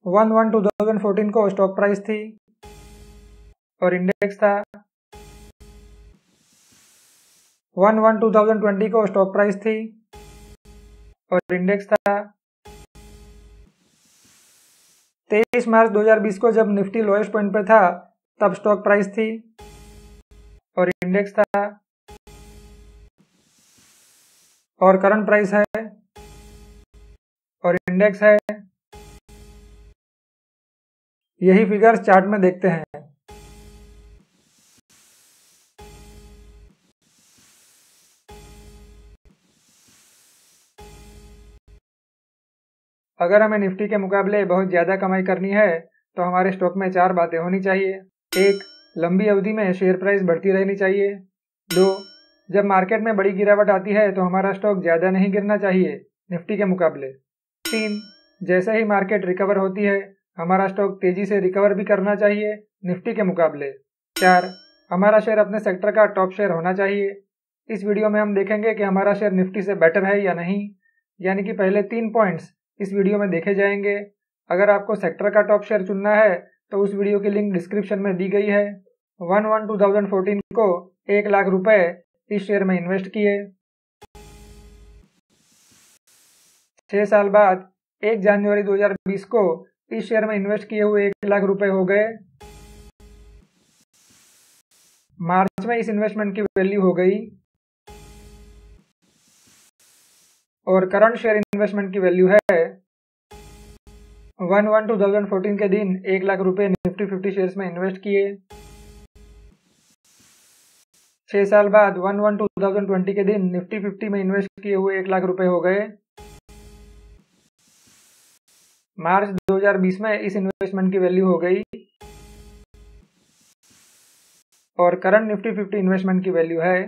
1/1 2014 को stock price थी और इंडेक्स था। 1/1 2020 को स्टॉक प्राइस थी और इंडेक्स था। 23 मार्च 2020 को जब निफ्टी लोएस्ट पॉइंट पे था तब स्टॉक प्राइस थी और इंडेक्स था। और करंट प्राइस है और इंडेक्स है। यही फिगर्स चार्ट में देखते हैं। अगर हमें निफ्टी के मुकाबले बहुत ज़्यादा कमाई करनी है तो हमारे स्टॉक में 4 बातें होनी चाहिए। 1. लंबी अवधि में शेयर प्राइस बढ़ती रहनी चाहिए। 2. जब मार्केट में बड़ी गिरावट आती है तो हमारा स्टॉक ज़्यादा नहीं गिरना चाहिए निफ्टी के मुकाबले। 3. जैसे ही मार्केट रिकवर होती है हमारा स्टॉक तेज़ी से रिकवर भी करना चाहिए निफ्टी के मुकाबले। 4. हमारा शेयर अपने सेक्टर का टॉप शेयर होना चाहिए। इस वीडियो में हम देखेंगे कि हमारा शेयर निफ्टी से बेटर है या नहीं, यानी कि पहले 3 पॉइंट्स इस वीडियो में देखे जाएंगे। अगर आपको सेक्टर का टॉप शेयर चुनना है तो उस वीडियो की लिंक डिस्क्रिप्शन में दी गई है। 1/1 2014 को 1 लाख रुपए इस शेयर में इन्वेस्ट किए। 6 साल बाद 1 जनवरी 2020 को इस शेयर में इन्वेस्ट किए हुए 1 लाख रुपए हो गए। मार्च में इस इन्वेस्टमेंट की वैल्यू हो गई और करंट शेयर इन्वेस्टमेंट की वैल्यू है 1/1 2014 के दिन 1 लाख रुपए निफ्टी 50 शेयर्स में इन्वेस्ट किए। 6 साल बाद 1/1 2020 के दिन निफ्टी 50 में इन्वेस्ट किए हुए 1 लाख रुपए हो गए। मार्च 2020 में इस इन्वेस्टमेंट की वैल्यू हो गई और करंट निफ्टी 50 इन्वेस्टमेंट की वैल्यू है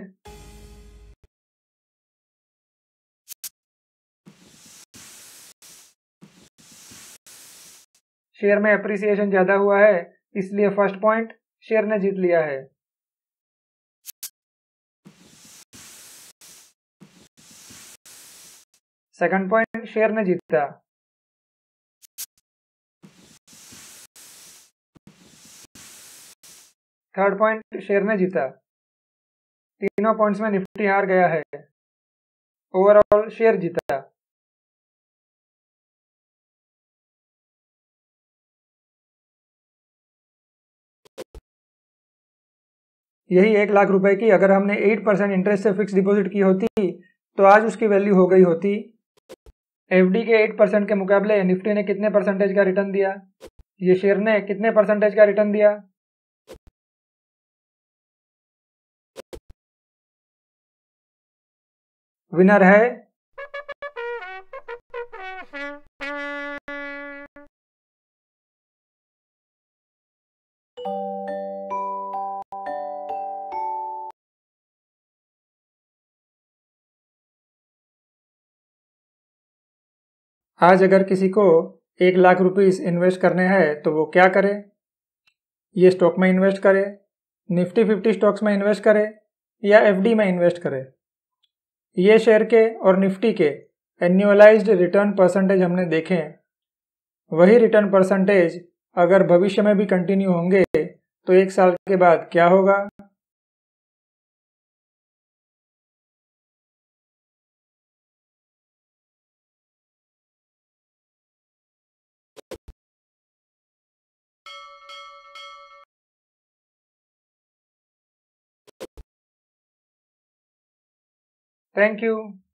शेयर में एप्रिसिएशन ज्यादा हुआ है, इसलिए फर्स्ट पॉइंट शेयर ने जीत लिया है। सेकंड पॉइंट शेयर ने जीता। थर्ड पॉइंट शेयर ने जीता। तीनों पॉइंट्स में निफ्टी हार गया है। ओवरऑल शेयर जीता। यही 1 लाख रुपए की अगर हमने 8% इंटरेस्ट से फिक्स डिपॉजिट की होती तो आज उसकी वैल्यू हो गई होती। एफडी के 8% के मुकाबले निफ्टी ने कितने परसेंटेज का रिटर्न दिया? ये शेयर ने कितने परसेंटेज का रिटर्न दिया? विनर है आज अगर किसी को 1 लाख रुपीस इन्वेस्ट करने हैं तो वो क्या करे? ये स्टॉक में इन्वेस्ट करे, निफ्टी 50 स्टॉक्स में इन्वेस्ट करे या एफडी में इन्वेस्ट करे। ये शेयर के और निफ्टी के एन्युअलाइज्ड रिटर्न परसेंटेज हमने देखे हैं। वही रिटर्न परसेंटेज अगर भविष्य में भी कंटिन्यू होंगे तो 1 साल के बाद क्या होगा? Thank you.